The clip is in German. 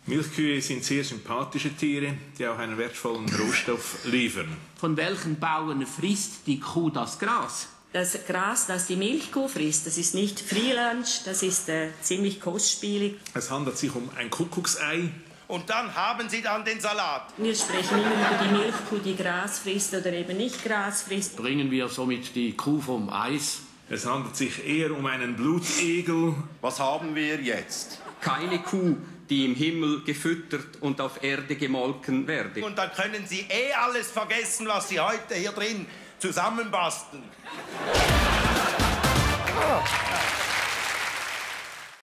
Milchkühe sind sehr sympathische Tiere, die auch einen wertvollen Rohstoff liefern. Von welchen Bauern frisst die Kuh das Gras? Das Gras, das die Milchkuh frisst, das ist nicht Freelunch, das ist ziemlich kostspielig. Es handelt sich um ein Kuckucksei. Und dann haben Sie dann den Salat. Wir sprechen immer über die Milchkuh, die Gras frisst oder eben nicht Gras frisst. Bringen wir somit die Kuh vom Eis? Es handelt sich eher um einen Blutegel. Was haben wir jetzt? Keine Kuh, die im Himmel gefüttert und auf Erde gemolken werde. Und dann können Sie alles vergessen, was Sie heute hier drin zusammenbasteln.